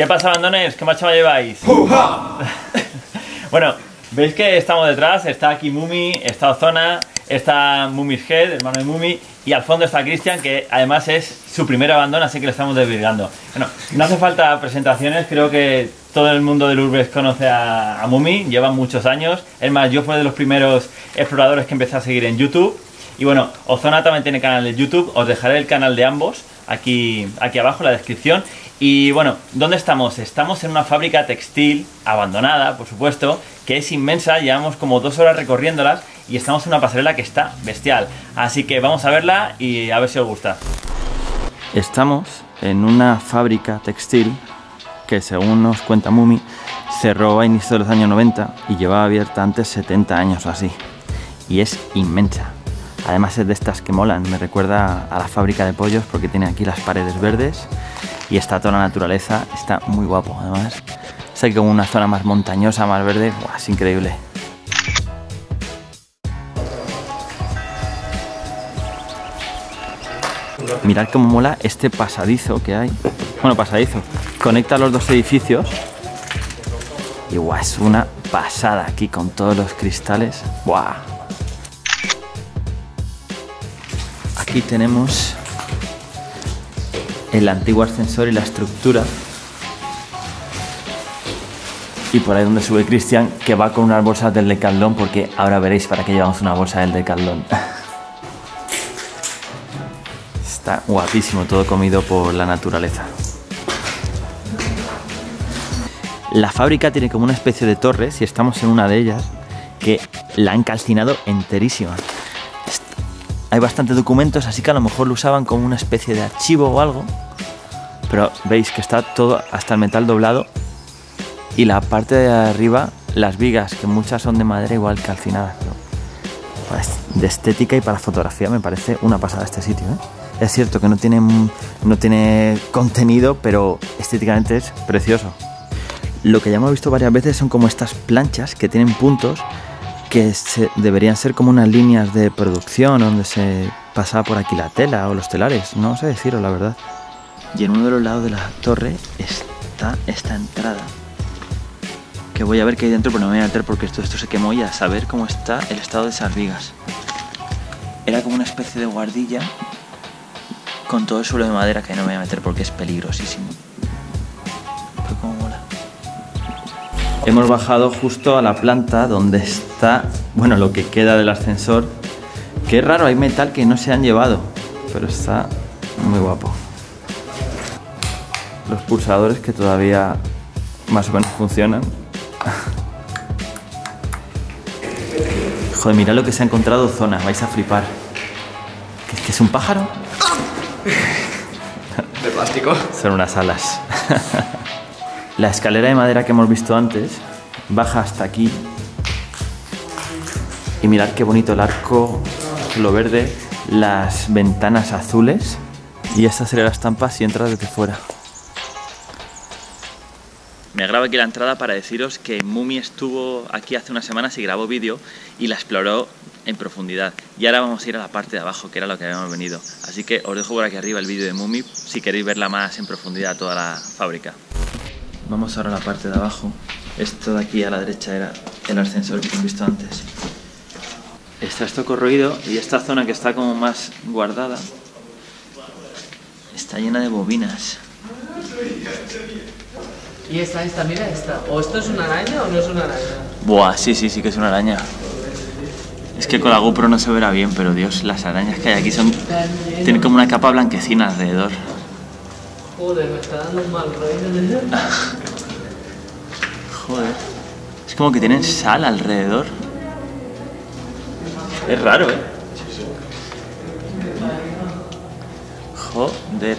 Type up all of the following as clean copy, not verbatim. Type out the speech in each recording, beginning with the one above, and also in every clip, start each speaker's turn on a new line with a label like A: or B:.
A: ¿Qué pasa, abandones? ¿Qué marcha lleváis? Bueno, veis que estamos detrás, está aquí Mumi, está Ozona, está Mumi's Head, hermano de Mumi, y al fondo está Cristian, que además es su primer abandono, así que le estamos desvirgando. Bueno, no hace falta presentaciones, creo que todo el mundo del Urbes conoce a Mumi, lleva muchos años. Es más, yo fui de los primeros exploradores que empecé a seguir en YouTube. Y bueno, Ozona también tiene canal de YouTube, os dejaré el canal de ambos aquí abajo en la descripción. Y bueno, ¿dónde estamos? Estamos en una fábrica textil abandonada, por supuesto, que es inmensa, llevamos como 2 horas recorriéndolas y estamos en una pasarela que está bestial. Así que vamos a verla y a ver si os gusta. Estamos en una fábrica textil que, según nos cuenta Mumi, cerró a inicios de los años 90 y llevaba abierta antes 70 años o así. Y es inmensa. Además es de estas que molan, me recuerda a la fábrica de pollos porque tiene aquí las paredes verdes y está toda la naturaleza, está muy guapo. Además es aquí como una zona más montañosa, más verde. ¡Buah! Es increíble. Mirad cómo mola este pasadizo que hay. Bueno, pasadizo, conecta los dos edificios y ¡buah! Es una pasada aquí con todos los cristales. ¡Buah! Aquí tenemos el antiguo ascensor y la estructura. Y por ahí donde sube Cristian, que va con unas bolsas del Decathlon, porque ahora veréis para qué llevamos una bolsa del Decathlon. Está guapísimo, todo comido por la naturaleza. La fábrica tiene como una especie de torres y estamos en una de ellas que la han calcinado enterísima. Hay bastantes documentos, así que a lo mejor lo usaban como una especie de archivo o algo. Pero veis que está todo hasta el metal doblado. Y la parte de arriba, las vigas, que muchas son de madera igual calcinadas. Pero de estética y para fotografía me parece una pasada este sitio, ¿eh? Es cierto que no tiene contenido, pero estéticamente es precioso. Lo que ya hemos visto varias veces son como estas planchas que tienen puntos que deberían ser como unas líneas de producción donde se pasaba por aquí la tela o los telares, no sé deciros la verdad. Y en uno de los lados de la torre está esta entrada, que voy a ver qué hay dentro, pero no me voy a meter porque esto se quemó y a saber cómo está el estado de esas vigas. Era como una especie de guardilla con todo el suelo de madera, que no me voy a meter porque es peligrosísimo. Pero cómo mola. Hemos bajado justo a la planta donde está, bueno, lo que queda del ascensor. Que es raro, hay metal que no se han llevado, pero está muy guapo. Los pulsadores que todavía más o menos funcionan. Joder, mirad lo que se ha encontrado Ozona, vais a flipar. ¿Qué es un pájaro?
B: De plástico.
A: Son unas alas. La escalera de madera que hemos visto antes baja hasta aquí. Y mirad qué bonito el arco, lo verde, las ventanas azules. Y esta sería la estampa si entras desde fuera. Me grabo aquí la entrada para deciros que Mumi estuvo aquí hace unas semanas y grabó vídeo y la exploró en profundidad. Y ahora vamos a ir a la parte de abajo, que era lo que habíamos venido. Así que os dejo por aquí arriba el vídeo de Mumi si queréis verla más en profundidad, toda la fábrica. Vamos ahora a la parte de abajo. Esto de aquí a la derecha era el ascensor que hemos visto antes. Está esto corroído y esta zona que está como más guardada está llena de bobinas.
B: Y esta, mira esta. ¿O esto es una araña o no es una araña?
A: Buah, sí que es una araña. Es que con la GoPro no se verá bien, pero Dios, las arañas que hay aquí tienen como una capa blanquecina alrededor.
B: Joder, me está dando un mal rollo.
A: Joder. Es como que tienen sal alrededor. Es raro, ¿eh? Joder.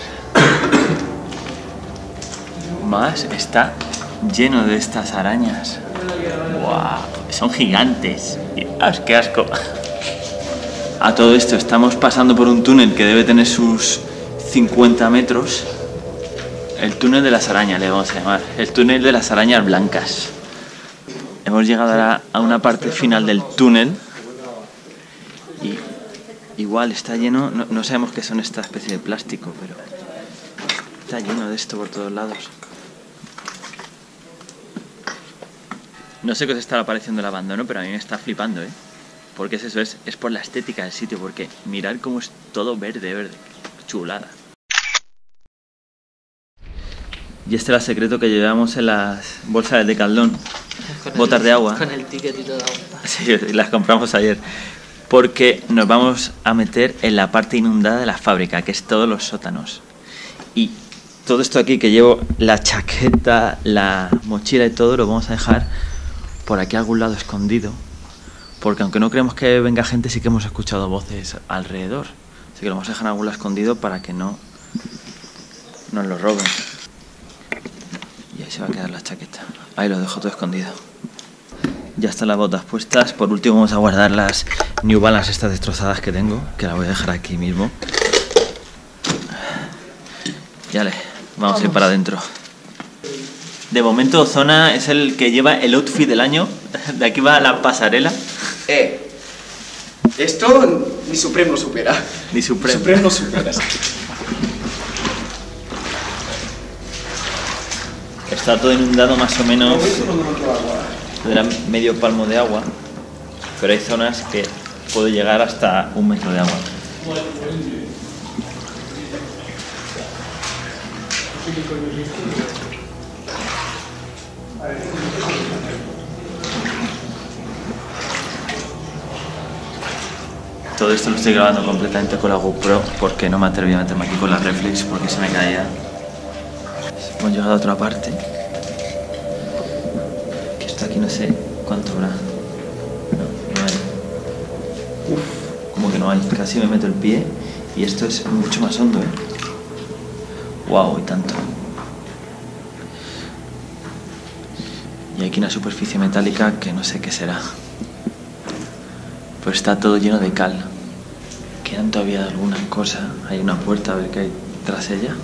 A: Más está lleno de estas arañas. ¡Wow! Son gigantes. ¡Qué asco! A todo esto estamos pasando por un túnel que debe tener sus 50 metros. El túnel de las arañas le vamos a llamar. El túnel de las arañas blancas. Hemos llegado ahora a una parte final del túnel. Y igual está lleno, no sabemos qué son esta especie de plástico, pero está lleno de esto por todos lados. No sé qué os estará pareciendo el abandono, pero a mí me está flipando, ¿eh? Porque es eso, es por la estética del sitio, porque mirad cómo es todo verde, verde. Chulada. Y este era el secreto que llevamos en las bolsas de Decathlon. Botas de agua.
B: Con el ticketito de agua.
A: Sí, las compramos ayer. Porque nos vamos a meter en la parte inundada de la fábrica, que es todos los sótanos. Y todo esto aquí que llevo, la chaqueta, la mochila y todo, lo vamos a dejar por aquí a algún lado escondido. Porque aunque no creemos que venga gente, sí que hemos escuchado voces alrededor. Así que lo vamos a dejar en algún lado escondido para que no nos lo roben. Y ahí se va a quedar la chaqueta. Ahí lo dejo todo escondido. Ya están las botas puestas. Por último vamos a guardar las New Balance estas destrozadas que tengo, que las voy a dejar aquí mismo. Y vale, vamos a ir para adentro. De momento Zona es el que lleva el outfit del año. De aquí va la pasarela.
C: Esto ni Supreme lo supera.
A: Ni Supreme.
C: Supreme lo supera.
A: Está todo inundado más o menos. Tendrá medio palmo de agua, pero hay zonas que puede llegar hasta 1 metro de agua. Todo esto lo estoy grabando completamente con la GoPro porque no me atreví a meterme aquí con la reflex porque se me caía. Hemos llegado a otra parte. Que está aquí no sé cuánto habrá. No hay. Como que no hay. Casi me meto el pie y esto es mucho más hondo, ¿eh? Wow, y tanto. Y aquí una superficie metálica que no sé qué será. Pues está todo lleno de cal. Quedan todavía algunas cosas. Hay una puerta, a ver qué hay tras ella.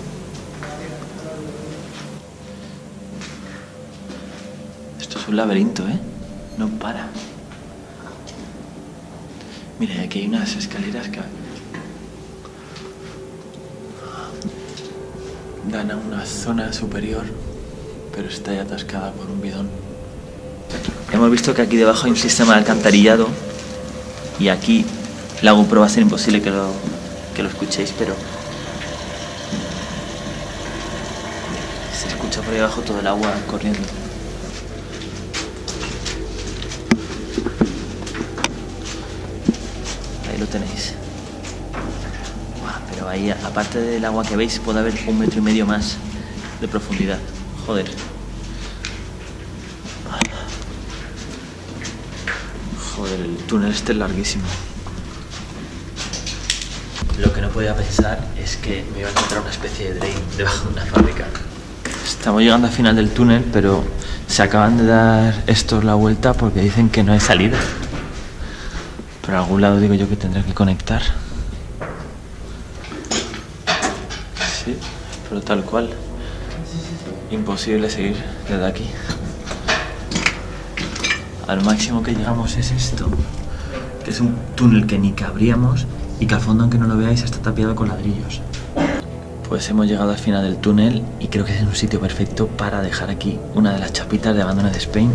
A: Esto es un laberinto, ¿eh? No para. Mira, aquí hay unas escaleras que dan a una zona superior, pero está ya atascada por un bidón. Hemos visto que aquí debajo hay un sistema de alcantarillado y aquí la GoPro va a ser imposible que lo escuchéis, pero se escucha por ahí abajo todo el agua corriendo. Ahí lo tenéis. Pero ahí, aparte del agua que veis, puede haber 1,5 metros más de profundidad. Joder. Joder, el túnel este es larguísimo. Lo que no podía pensar es que me iba a encontrar una especie de drain debajo de una fábrica. Estamos llegando al final del túnel, pero se acaban de dar estos la vuelta porque dicen que no hay salida. Pero a algún lado digo yo que tendré que conectar. Sí, pero tal cual. Imposible seguir desde aquí. Al máximo que llegamos es esto, que es un túnel que ni cabríamos y que al fondo, aunque no lo veáis, está tapiado con ladrillos. Pues hemos llegado al final del túnel y creo que es un sitio perfecto para dejar aquí una de las chapitas de Abandoned Spain.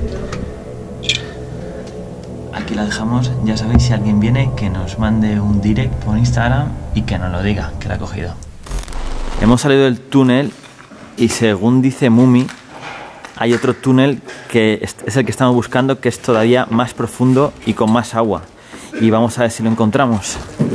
A: Aquí la dejamos. Ya sabéis, si alguien viene, que nos mande un direct por Instagram y que nos lo diga, que la ha cogido. Hemos salido del túnel y según dice Mumi, hay otro túnel que es el que estamos buscando, que es todavía más profundo y con más agua. Y vamos a ver si lo encontramos.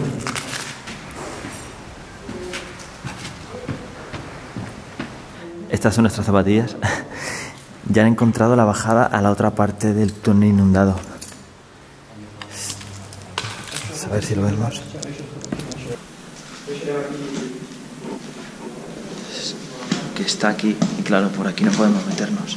A: Estas son nuestras zapatillas. Ya han encontrado la bajada a la otra parte del túnel inundado. A ver si lo vemos. Que está aquí y claro, por aquí no podemos meternos.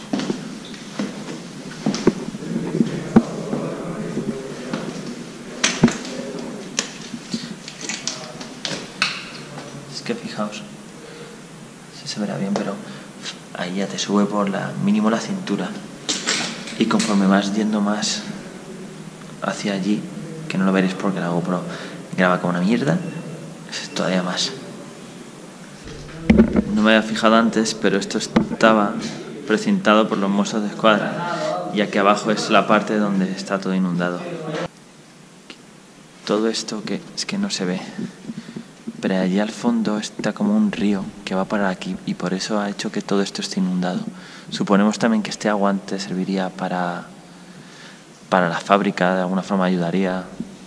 A: Es que fijaos, si se verá bien, pero ahí ya te sube por mínimo la cintura y conforme vas yendo más hacia allí, que no lo veréis porque la GoPro graba como una mierda, es todavía más. No me había fijado antes, pero esto estaba precintado por los Mossos de Escuadra Y aquí abajo es la parte donde está todo inundado. Todo esto que es que no se ve, pero allí al fondo está como un río que va para aquí y por eso ha hecho que todo esto esté inundado. Suponemos también que este agua antes serviría para la fábrica, de alguna forma ayudaría.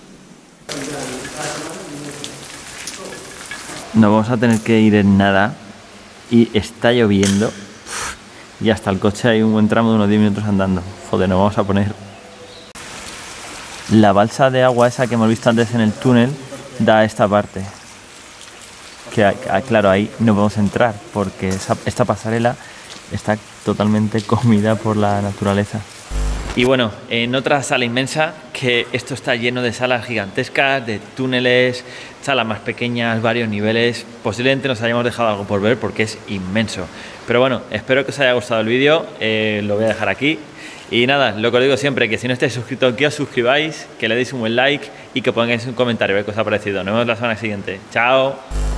A: Nos vamos a tener que ir en nada y está lloviendo y hasta el coche hay un buen tramo de unos 10 minutos andando. Joder, nos vamos a poner. La balsa de agua esa que hemos visto antes en el túnel da a esta parte. Que claro, ahí no podemos entrar porque esta pasarela está totalmente comida por la naturaleza. Y bueno, en otra sala inmensa, que esto está lleno de salas gigantescas, de túneles, salas más pequeñas, varios niveles. Posiblemente nos hayamos dejado algo por ver porque es inmenso. Pero bueno, espero que os haya gustado el vídeo, lo voy a dejar aquí. Y nada, lo que os digo siempre, que si no estáis suscritos, que os suscribáis, que le deis un buen like y que pongáis un comentario a ver qué os ha parecido. Nos vemos la semana siguiente. ¡Chao!